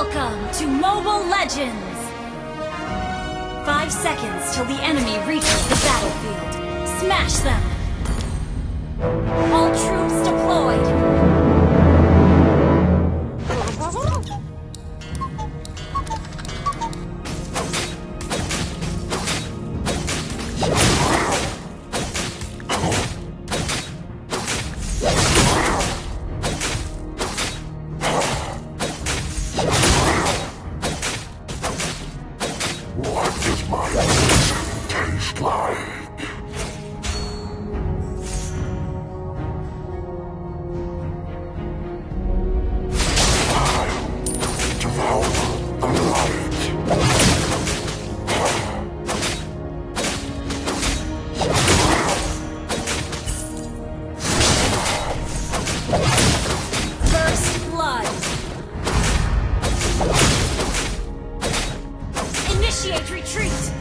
Welcome to Mobile Legends! 5 seconds till the enemy reaches the battlefield. Smash them! All troops deployed! What does my poison taste like? I'll devour the light. First blood! Initiate retreat!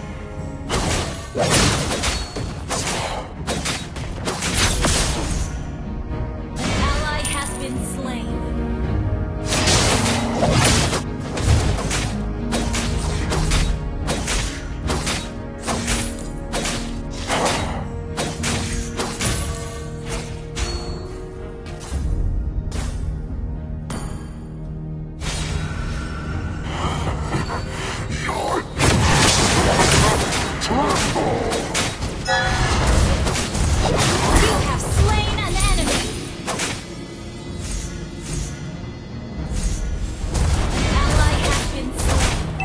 An ally has been slain. You have slain an enemy! Ally has been slain.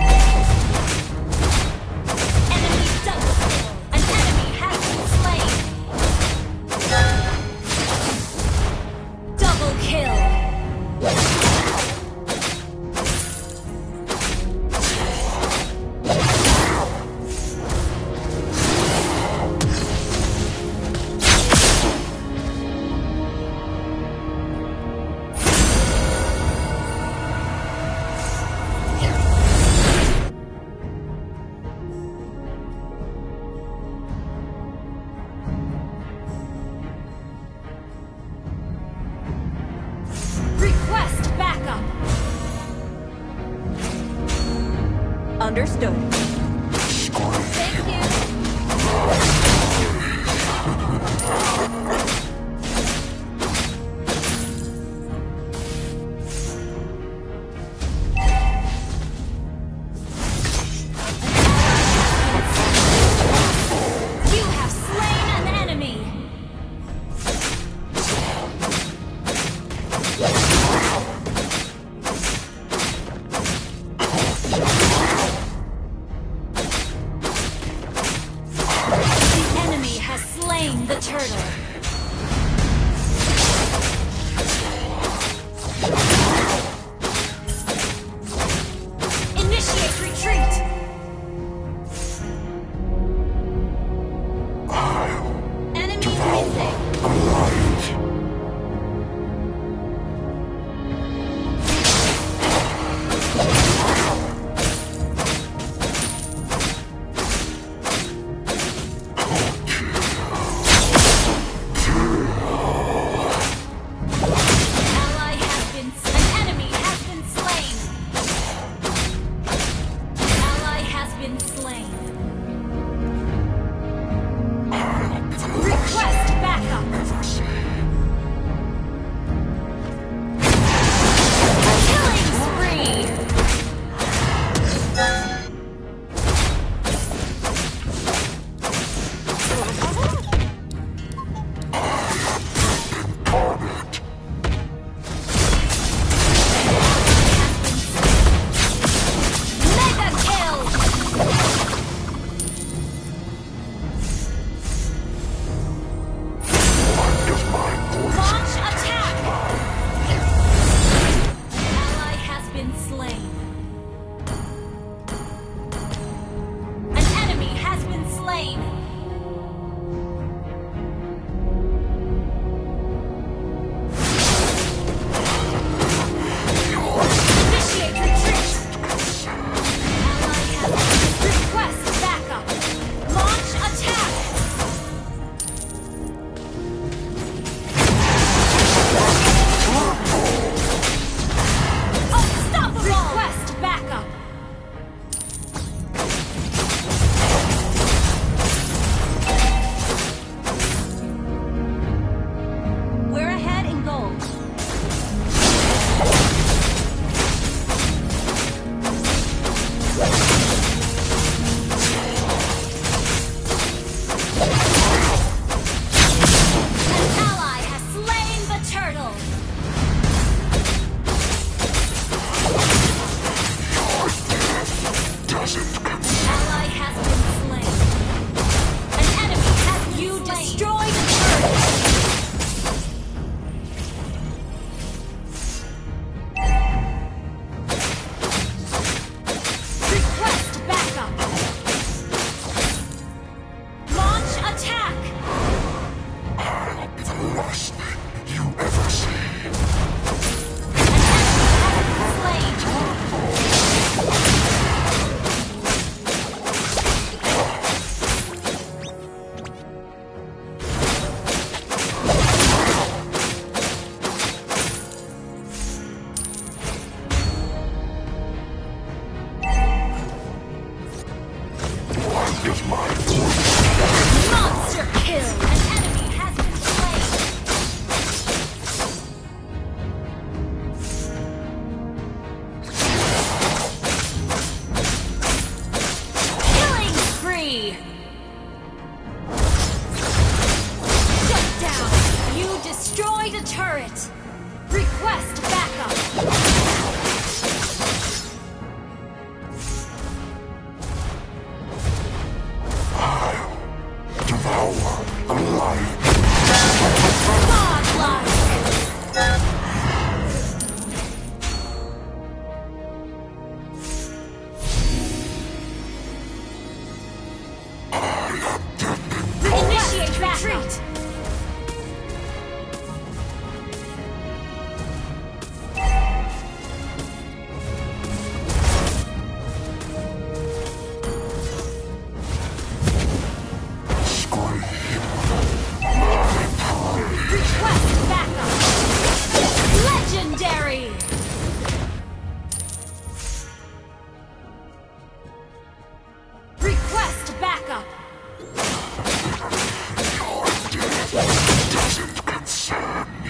Enemy double kill! An enemy has been slain! Double kill! Request backup! Understood. Thank you. You have slain an enemy! The enemy has slain the turtle. Initiate retreat! I'll Enemy devour missing. the light. alive. Godlike! Initiate retreat! Request backup! Legendary! Request backup! Your death doesn't concern me.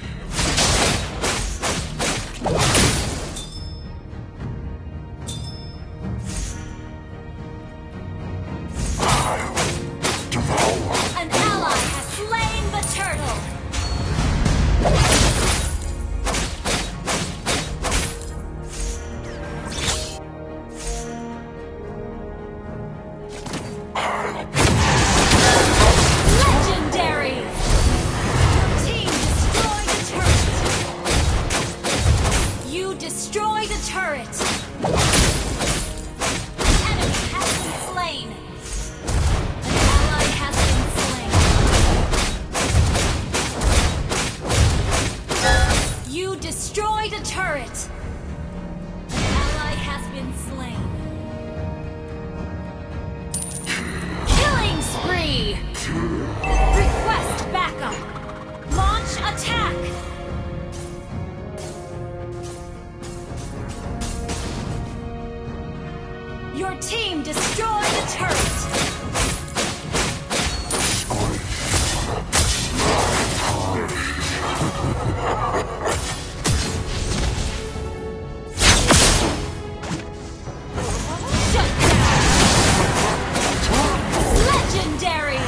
I'll devour. An ally has slain the turtle! Legendary! Your team destroyed the turret! You destroy the turret! An enemy has been slain! An ally has been slain! You destroyed a turret! An ally has been slain! Killing spree! Request backup! Launch attack! Your team destroyed the turret! Shut down! Legendary!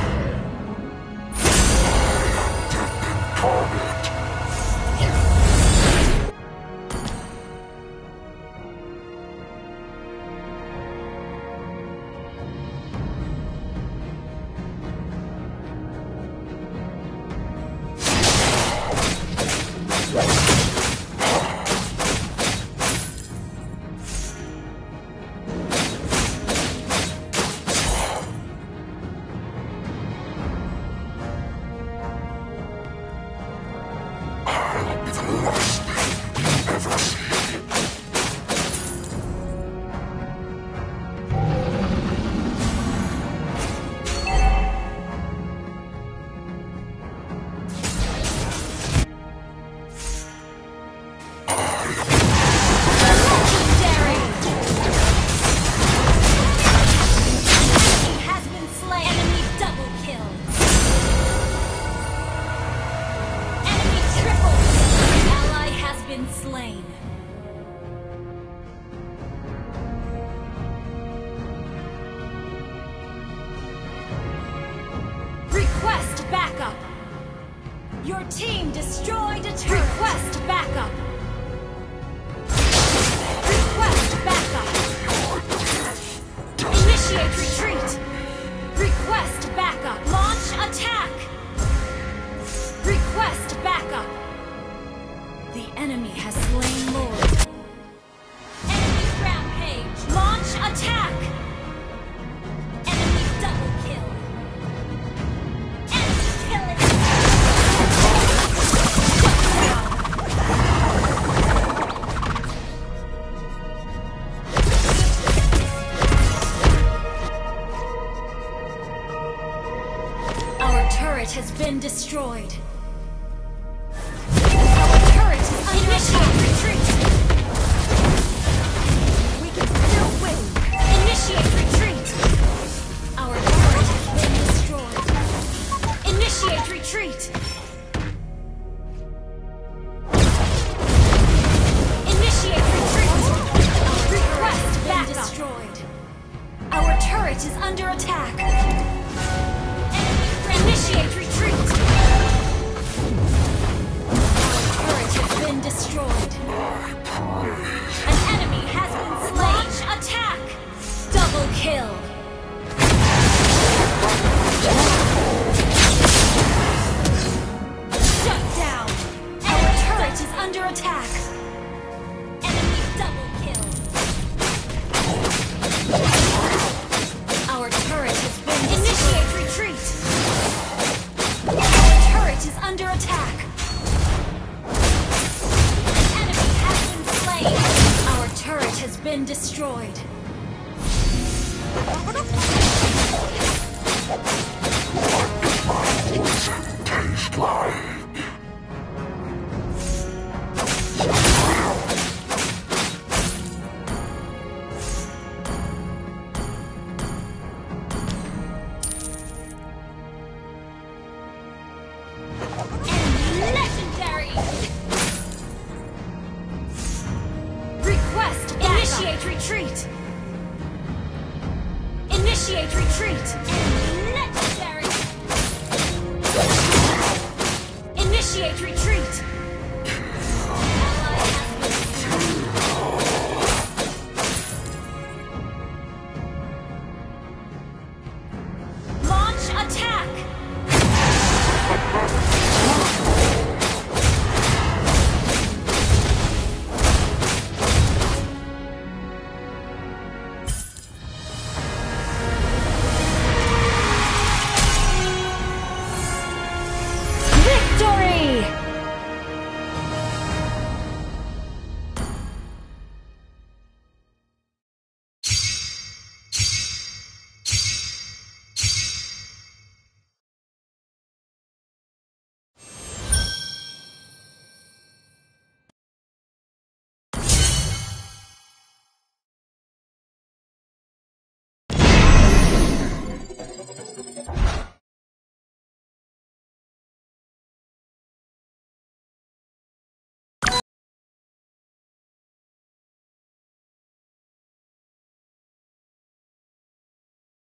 I'll be the last thing you ever see. Legendary! Enemy has been slain! Enemy double kill! Enemy triple kill! Ally has been slain! Request backup! Your team destroyed a turret! Request backup! Request backup! Initiate retreat! Request backup! Launch attack! Request backup! The enemy has slain Lord. Enemy rampage! Launch attack! Enemy double kill! Enemy killing! Our turret has been destroyed. Our turret is initiate retreat. We can still win. Initiate retreat. Our turret has been destroyed. Initiate retreat. Initiate retreat. Request been destroyed. Our turret is under attack. Initiate retreat! Our turret has been destroyed. An enemy has been slain. Launch attack! Double kill! Initiate retreat!